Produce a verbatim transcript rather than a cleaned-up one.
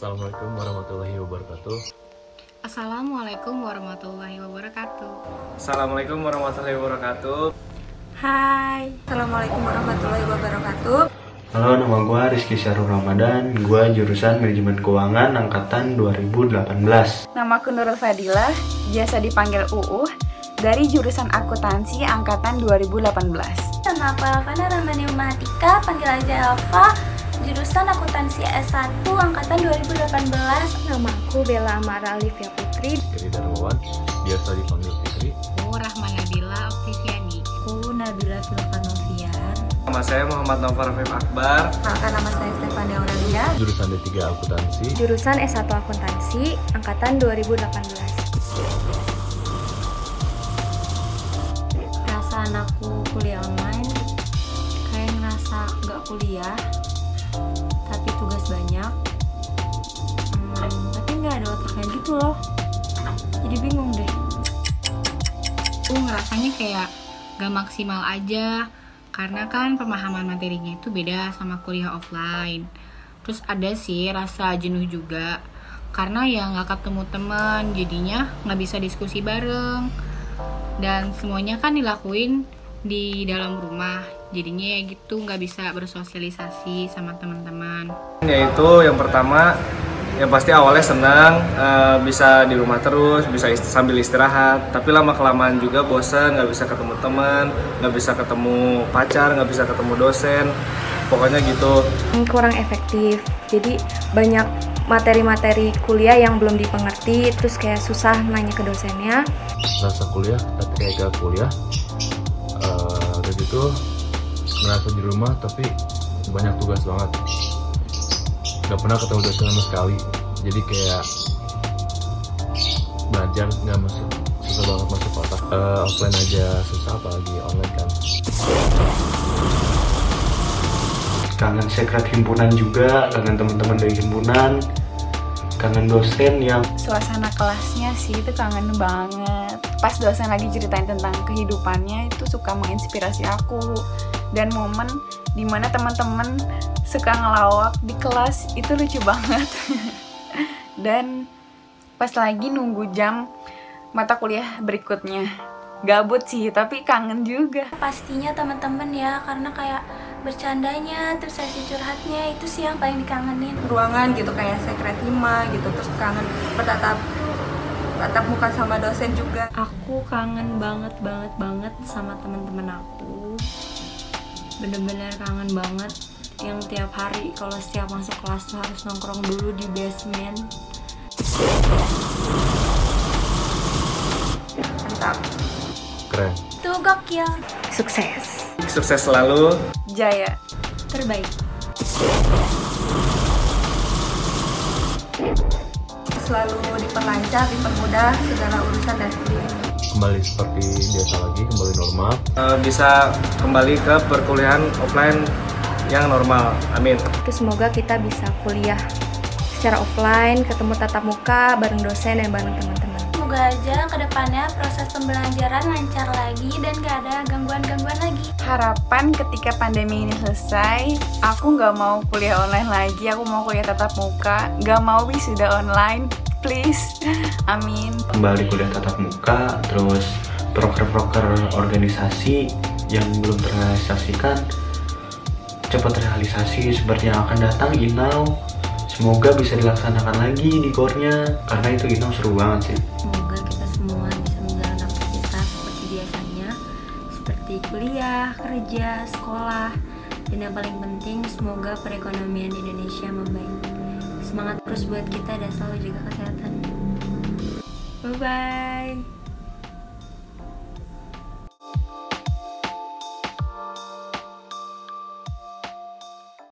Assalamualaikum warahmatullahi wabarakatuh. Assalamualaikum warahmatullahi wabarakatuh. Assalamualaikum warahmatullahi wabarakatuh. Hai, Assalamualaikum warahmatullahi wabarakatuh. Halo, nama gue Rizky Syarul Ramadan. Gue jurusan Manajemen Keuangan angkatan dua ribu delapan belas. Namaku Nurul Fadilah, biasa dipanggil Uus, dari jurusan Akuntansi angkatan dua ribu delapan belas. Nama aku Elvana Ramani Mahatika, panggil aja Elva, jurusan Akuntansi S satu angkatan dua ribu delapan belas. Namaku Bella Amara Alivia Putri. Fikri Darmawan, biasa dipanggil Fikri. Aku Rahman Nabila Oktiviani. Aku Nabila Filkanovian. Nama saya Muhammad Nofar Rafif Akbar. Maka nama saya Stefania Aurelia. Jurusan D tiga Akuntansi. Jurusan S satu Akuntansi angkatan dua ribu delapan belas. Perasaan aku kuliah online kayak ngerasa gak kuliah tapi tugas banyak, hmm, tapi gak ada otaknya gitu loh, jadi bingung deh. Aku ngerasanya kayak gak maksimal aja, karena kan pemahaman materinya itu beda sama kuliah offline. Terus ada sih rasa jenuh juga, karena ya gak ketemu teman, jadinya gak bisa diskusi bareng. Dan semuanya kan dilakuin di dalam rumah, jadinya ya gitu nggak bisa bersosialisasi sama teman-teman. Yaitu yang pertama, yang pasti awalnya senang, e, bisa di rumah terus, bisa ist sambil istirahat. Tapi lama kelamaan juga bosan, nggak bisa ketemu teman, nggak bisa ketemu pacar, nggak bisa ketemu dosen, pokoknya gitu. Kurang efektif, jadi banyak materi-materi kuliah yang belum dipengerti, terus kayak susah nanya ke dosennya. Rasa kuliah, ketika kuliah, uh, udah gitu merasa di rumah tapi banyak tugas banget. Gak pernah ketemu dosen sama sekali, jadi kayak belajar nggak masuk, susah banget masuk otak. Uh, offline aja susah, apalagi online kan. Kangen sekret himpunan juga, kangen teman-teman dari himpunan, kangen dosen yang Suasana kelasnya sih itu kangen banget. Pas dosen lagi ceritain tentang kehidupannya itu suka menginspirasi aku. Dan momen dimana teman-teman suka ngelawak di kelas itu lucu banget. Dan pas lagi nunggu jam mata kuliah berikutnya, gabut sih tapi kangen juga. Pastinya teman-teman ya, karena kayak bercandanya, terus sesi curhatnya itu sih yang paling dikangenin. Ruangan gitu kayak sekret hima gitu, terus kangen bertatap tatap muka sama dosen juga. Aku kangen banget banget banget sama teman-teman aku, bener-bener kangen banget yang tiap hari kalau setiap masuk kelas tuh harus nongkrong dulu di basement. Mantap. Keren. Tuh gokil. Sukses. Sukses selalu. Jaya. Terbaik. Selalu diperlancar, dipermudah segala urusan dan kuliah. Kembali seperti biasa lagi, kembali normal. E, bisa kembali ke perkuliahan offline yang normal. Amin. Terus semoga kita bisa kuliah secara offline, ketemu tatap muka bareng dosen dan bareng teman-teman. Semoga aja kedepannya proses pembelajaran lancar lagi dan gak ada gangguan-gangguan lagi. Harapan ketika pandemi ini selesai, aku nggak mau kuliah online lagi, aku mau kuliah tatap muka, nggak mau wisuda online, please, amin. kembali kuliah tatap muka, terus proker-proker organisasi yang belum terrealisasikan cepat realisasi seperti yang akan datang Inau. Semoga bisa dilaksanakan lagi di gornya, karena itu Inau seru banget sih. Semoga kita semua bisa menjalani aktivitas seperti biasanya, seperti kuliah, kerja, sekolah, dan yang paling penting semoga perekonomian Indonesia membaik. Semangat terus buat kita dan selalu jaga kesehatan. Bye bye.